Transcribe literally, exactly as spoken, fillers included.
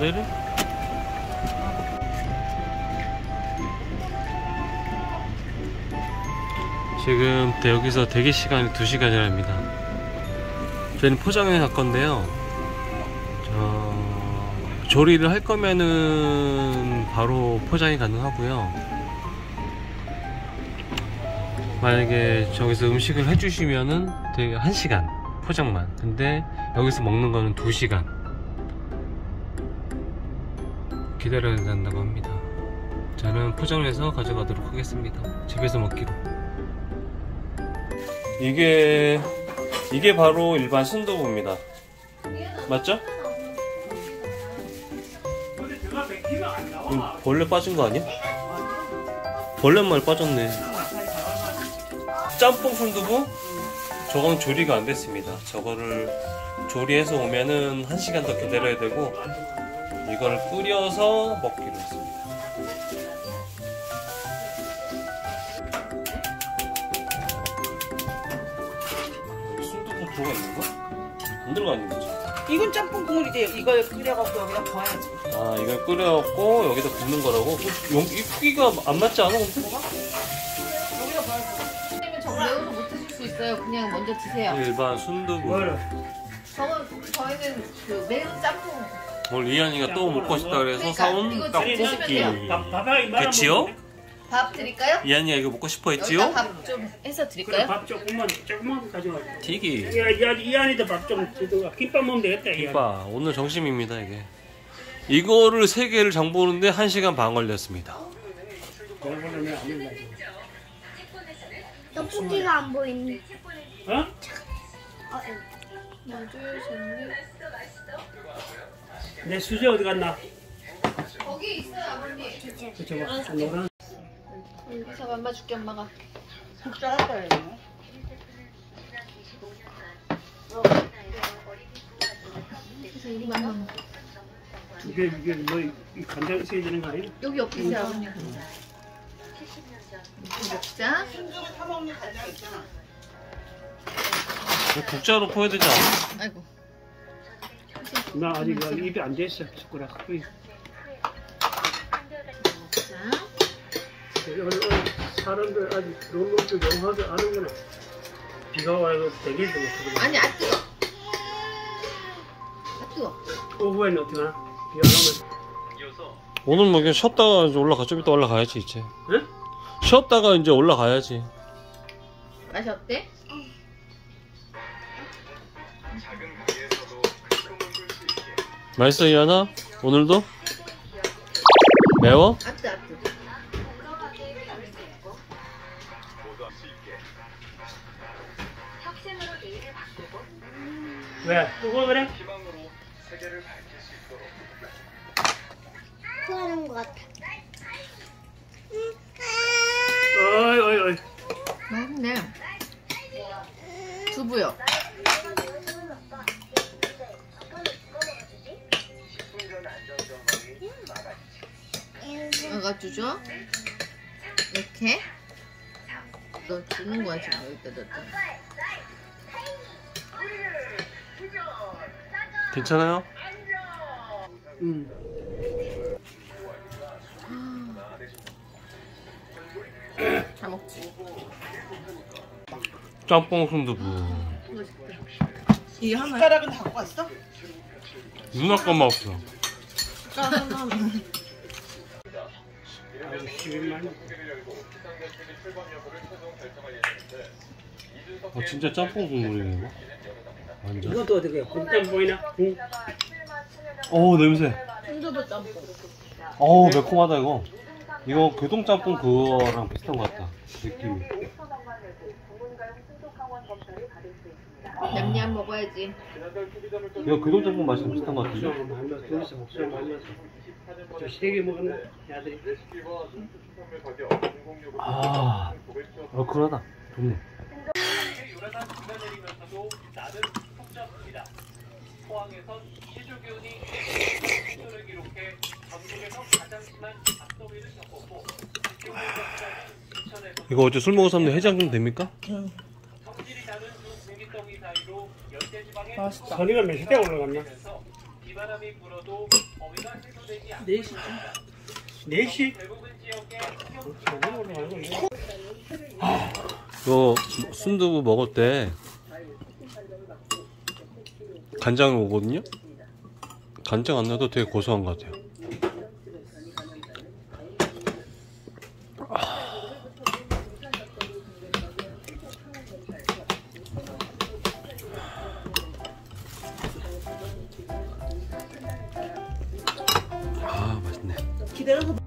내려? 지금 여기서 대기 시간이 두 시간이랍니다. 저희는 포장해 갈 건데요. 저... 조리를 할 거면은 바로 포장이 가능하고요. 만약에 저기서 음식을 해주시면은 되게 한 시간 포장만. 근데 여기서 먹는 거는 두 시간 기다려야 된다고 합니다. 저는 포장을 해서 가져가도록 하겠습니다. 집에서 먹기로. 이게 이게 바로 일반 순두부입니다. 맞죠? 음, 벌레 빠진 거 아니야? 벌레만 빠졌네. 짬뽕 순두부? 저건 조리가 안 됐습니다. 저거를 조리해서 오면은 한 시간 더 기다려야 되고, 이걸 끓여서 먹기로 했습니다. 순두부 들어가 있는 거? 안 들어가 있는 거죠? 이건 짬뽕 국물이지. 이걸 끓여갖고 여기다 부어야지. 아, 이걸 끓여갖고 여기다 붓는 거라고? 이 크기가 안 맞지 않아? 근데? 뭐가? 여기다 부어야지. 선생님은 저 매워서 못 드실 수 있어요. 그냥 먼저 드세요. 일반 순두부. 저건 저희는 그 매운 짬뽕. 오늘 이한이가 또 먹고 싶다 그래서 그러니까 사온 이거 떡볶이. 드시면 돼요. 그치요? 밥 드릴까요? 이한이가 이거 먹고 싶어 했지요? 여기다 밥 좀 해서 드릴까요? 밥 조금만 조금만 가져와. 튀기. 야, 야, 이 안에도 밥 좀 주고 김밥 먹으면 되겠다. 이 안에. 김밥. 오늘 점심입니다 이게. 이거를 세 개를 장 보는데 한 시간 반 걸렸습니다. 떡볶이가 안 보이네. 어? 어, 내 수저 어디 갔나? 거기 있어요 아버님. 그쵸, 봐. 노란. 여기서 맘마 줄게 엄마가. 국자 할 거예요. 그래서 이만 이게 이게 뭐이 간장 있어야 되는 거 아니야? 여기 옆에 있어요 아버님. 먹자. 순두부 타먹는 간장 있잖아. 국자로 퍼야 되지 않아? 아이고. 나 아직 입에 안 됐어 숟가락. 자. 사람들 아직 롤롤도 영화도 아는구나. 비가 와서 대기도 못하고. 아니 안 뜨거. 안 뜨거. 오후에는 어떻게 하나? 비 안 오면. 오늘 뭐 그냥 쉬었다가 이제 올라가. 좀 이따 올라가야지 이제. 응? 쉬었다가 이제 올라가야지. 맛이 어때? 맛있어 이하나? 오늘도? 매워? 아뜨 아뜨. 왜? 누가 그래? 토하는 것 같아. 어이 어이 어이. 맛있네. 두부요. 이거 주죠. 이렇게 너 주는 거야 지금 여기다 넣었다. 괜찮아요? 응. 다 먹지. 짬뽕 순두부. 이 하나. 숟가락은 다 갖고 왔어? 누나 것만 없어. 숟가락 하나만. 어, 진짜 짬뽕 국물이네 이거. 완전. 이것도 어떻게 곰탕 보이나? 응. 어우 냄새. 순두부 짬뽕. 어우 매콤하다 이거. 이거 교동 짬뽕 그거랑 비슷한 것 같다 느낌이. 냠냠 먹어야지. 이거 교동 짬뽕 맛이랑 비슷한 것 같은데. 목소리 많이 넣었어. 둘이서 목소리 많이 넣었어. 저 세개 먹었나? 아들이. 아 얼큰하다. 좋네. 이거 어제 술 먹었었는데 해장 좀 됩니까? 응. 맛있다. 선이가 몇 시대 올라갔나? 네 시쯤. 네 시? 이거 순두부 먹을 때 간장을 오거든요. 간장 안 넣어도 되게 고소한 것 같아요. 아, 맛있네. 기다려서